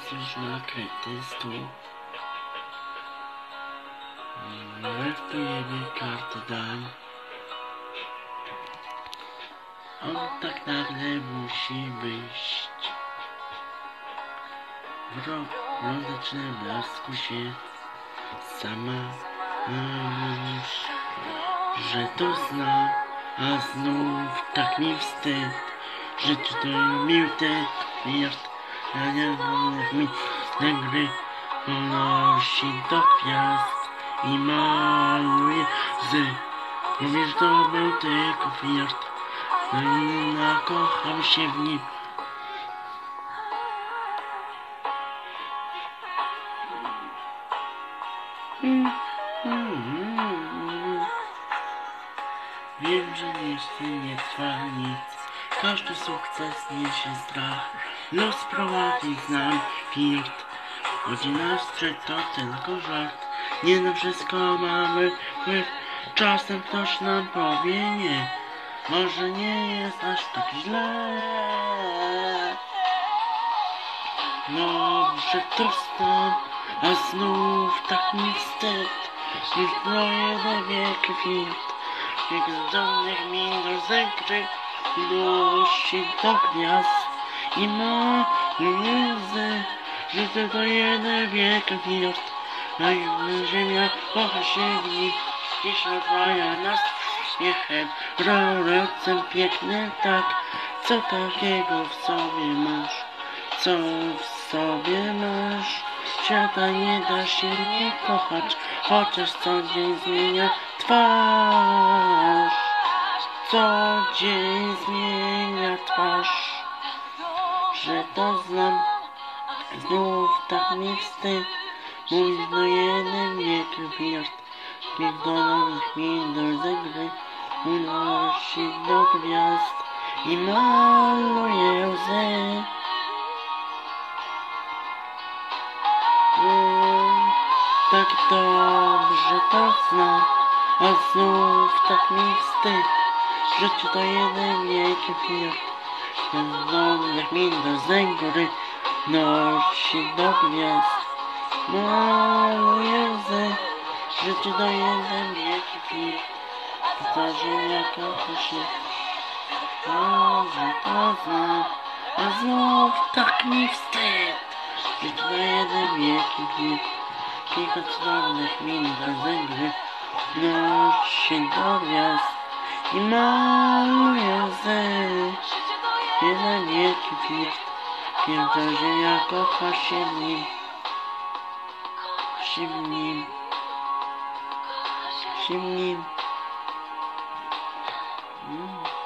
już nakryty stół. Wertujemy kartę dań. On tak nagle musi wyjść. W rozlicznym blasku się sama że to zna, a znów tak mi wstyd, że tutaj miłty jest, ja nie wolnych mi gry unosi do gwiazd i maluje łzy. Mówisz, to był tylko flirt, nakocham się w nim. Wiem, że nie trwa nic, każdy sukces niesie strach. Los prowadzi znam flirt, chodzi nas to tylko żart. Nie na wszystko mamy wpływ, czasem ktoś nam powie nie. Może nie jest aż tak źle. Dobrze to stan, a znów tak mi wstyd, już to jeden wielki flirt. Niech mi do zegry nosi do gwiazd i ma łzy, że to jeden wielki flirt. A ziemia kocha się w nim i szlapaja nas śmiechem, rolecem pięknym tak. Co takiego w sobie masz? Co w sobie masz? Świata nie da się nie kochać, chociaż co dzień zmienia twarz. Co dzień zmienia twarz. Że to znam, znów tak mi wstyd. Mój do jeden wielki flirt, niech do nowych min do zegry unosi do gwiazd i maluje łzy. Tak dobrze to znam, a znów tak mi wstyd. Życie to jeden wielki flirt, z nowych min do zegry nosi do gwiazd, maluje łzy. Życie to jeden wielki flirt, ta ziemia kocha się. Dobrze to znam, a znów tak mi wstyd. Życie to jeden wielki flirt, kilka cudownych min do zegry nosi do gwiazd i maluje łzy. Jeden wielki flirt, piękna ziemia kocha się w nim, się w nim, się w nim.